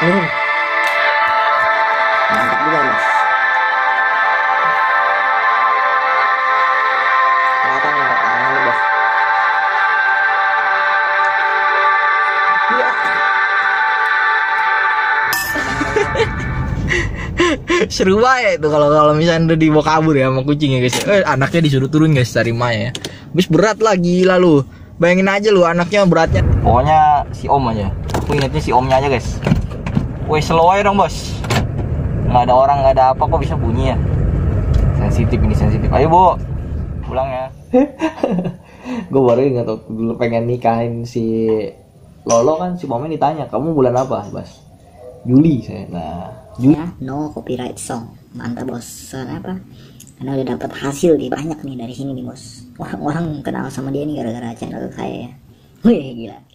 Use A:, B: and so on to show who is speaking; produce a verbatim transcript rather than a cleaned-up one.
A: Mantap juga bos. Kelihatan nih tangannya bos. Ya.
B: Seru banget itu kalau kalau misalnya udah dibawa kabur ya sama kucing ya guys. Eh, anaknya disuruh turun guys dari Maya. Habis berat lah, gila lu. Bayangin aja lu anaknya beratnya. Pokoknya si Om aja. Aku ingetnya si Omnya aja guys. Woi, slow aja dong bos. Nggak ada orang, nggak ada apa kok bisa bunyi ya. Sensitif ini, sensitif. Ayo Bu, pulang ya. Gue baru ingat tuh dulu pengen nikahin si Lolo kan, si Momen ditanya kamu bulan apa bos? Juli saya. Nah, Juli.
A: Ya, no copyright song. Mantap bos. Soalnya apa? Karena udah dapat hasil nih banyak nih dari sini nih bos. Orang-orang kenal sama dia nih gara-gara channel saya ya. Wih gila.